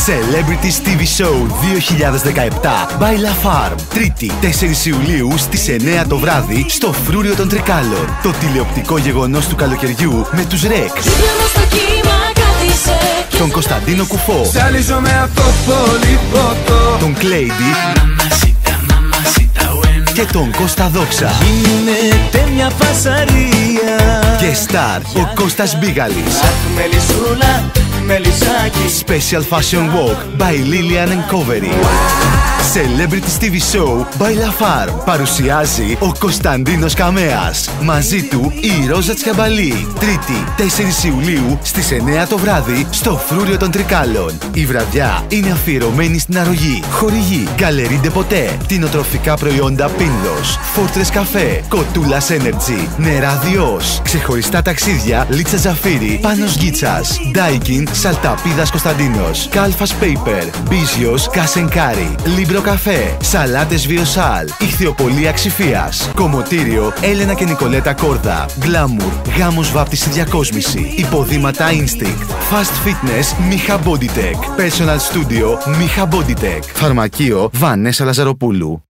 Celebrities TV Show 2017 by La Farm. Τρίτη, 4 Ιουλίου στις 9 το βράδυ στο Φρούριο των Τρικάλων. Το τηλεοπτικό γεγονός του καλοκαιριού με τους Ρεξ, τον Κωνσταντίνο Κουφό, τον Κλέιντι και τον Κώστα Δόξα. Γίνεται μια φασαρία. Και στάρ ο Κώστας Μπίγαλης. Special Fashion Walk by Lilian and Covery. Celebrities TV Show by La Farm. Παρουσιάζει ο Κωνσταντίνος Καμέας. Μαζί του η Ρόζα Τσιαμπαλή. Τρίτη, 4 Ιουλίου στις 9 το βράδυ στο Φρούριο των Τρικάλων. Η βραδιά είναι αφιερωμένη στην αρρωγή. Χορηγή Γκαλερί Ντε Ποτέ. Κτηνοτροφικά προϊόντα Πίνδος, Fortress Café, Κοτούλας Energy, Νερά Διός. Ξεχωριστά ταξίδια Λίτσα Ζαφύρη, Πάνος Γκίτσας, Ντάικιν, Σαλταπίδας Κωνσταντίνος, Κάλφας Paper, Μπίζιος Κασενκάρι, Λίμπρο Καφέ, Σαλάτες Βιοσάλ, Ιχθυοπολία Ξηφίας, Κομμωτήριο Έλενα και Νικολέτα Κόρδα, Glamour, γάμος βάπτιση διακόσμηση, υποδήματα Instinct, Fast Fitness Μίχα Bodytech, Personal Studio Μίχα Bodytech, Φαρμακείο Βανέσα Λαζαροπούλου.